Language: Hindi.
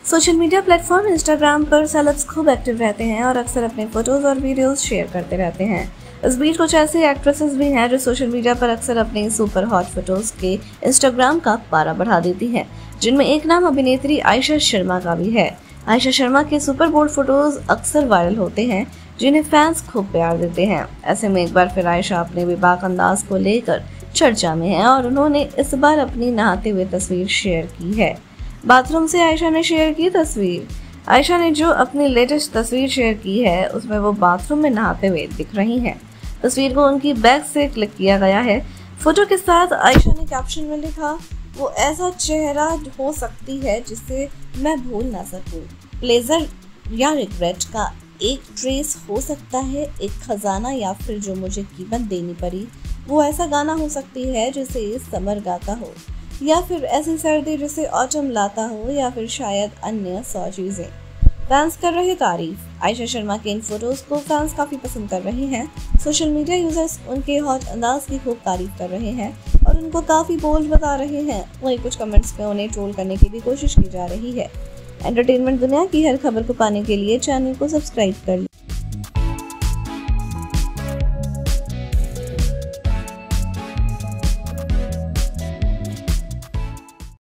सोशल मीडिया प्लेटफॉर्म इंस्टाग्राम पर सेलेब्स खूब एक्टिव रहते हैं और अक्सर अपने फोटोज और वीडियोस शेयर करते रहते हैं। इस बीच कुछ ऐसी एक्ट्रेसेस भी हैं जो सोशल मीडिया पर अक्सर अपने सुपर हॉट फोटोज के इंस्टाग्राम का पारा बढ़ा देती हैं, जिनमें एक नाम अभिनेत्री आयशा शर्मा का भी है। आयशा शर्मा के सुपर बोल्ड फोटोज अक्सर वायरल होते हैं, जिन्हें फैंस खूब प्यार देते हैं। ऐसे में एक बार फिर आयशा अपने बेबाक अंदाज को लेकर चर्चा में है और उन्होंने इस बार अपनी नहाते हुए तस्वीर शेयर की है। बाथरूम से आयशा ने शेयर की तस्वीर। आयशा ने जो अपनी लेटेस्ट तस्वीर शेयर की है उसमें वो बाथरूम में नहाते हुए दिख रही हैं। तस्वीर को उनकी बैग से क्लिक किया गया है। फोटो के साथ आयशा ने कैप्शन में लिखा, वो ऐसा चेहरा हो सकती है जिसे मैं भूल ना सकूं। प्लेजर या रिग्रेट का एक ट्रेस हो सकता है, एक खजाना या फिर जो मुझे कीमत देनी पड़ी। वो ऐसा गाना हो सकती है जिसे समर गाता हो, या फिर ऐसी सर्दी जिसे ऑटम लाता हो, या फिर शायद अन्य 100 चीजें। फैंस कर रहे तारीफ। आयशा शर्मा के इन फोटोज को फैंस काफी पसंद कर रहे हैं। सोशल मीडिया यूजर्स उनके हॉट अंदाज की खूब तारीफ कर रहे हैं और उनको काफी बोल्ड बता रहे हैं। वहीं कुछ कमेंट्स में उन्हें ट्रोल करने की भी कोशिश की जा रही है। एंटरटेनमेंट दुनिया की हर खबर को पाने के लिए चैनल को सब्सक्राइब कर